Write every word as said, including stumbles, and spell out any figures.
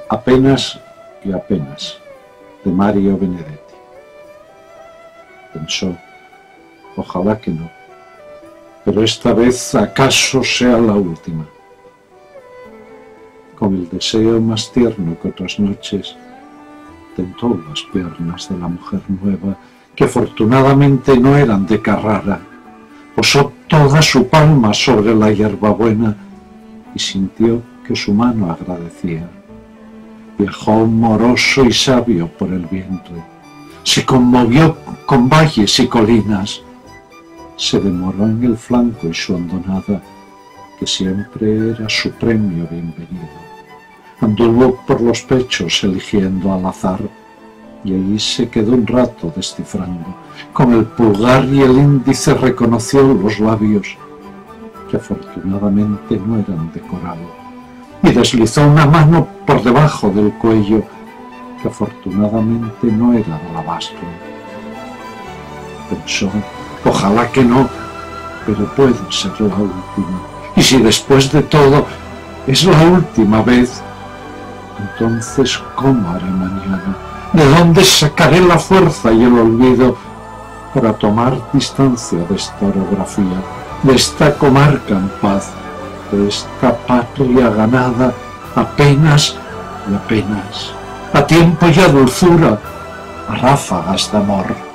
Apenas y apenas, de Mario Benedetti. Pensó, ojalá que no, pero esta vez acaso sea la última. Con el deseo más tierno que otras noches, tentó las piernas de la mujer nueva, que afortunadamente no eran de Carrara. Posó toda su palma sobre la hierbabuena y sintió que su mano agradecía. Viajó moroso y sabio por el vientre, se conmovió con valles y colinas, se demoró en el flanco y su hondonada, que siempre era su premio bienvenido. Anduvo por los pechos eligiendo al azar, y allí se quedó un rato descifrando. Con el pulgar y el índice reconoció los labios, que afortunadamente no eran de coral, y deslizó una mano por debajo del cuello, que afortunadamente no era de alabastro. Pensó, ojalá que no, pero puede ser la última. Y si después de todo es la última vez, entonces ¿cómo haré mañana? ¿De dónde sacaré la fuerza y el olvido para tomar distancia de esta orografía, de esta comarca en paz, de esta patria ganada apenas y apenas, a tiempo y a dulzura, a ráfagas de amor?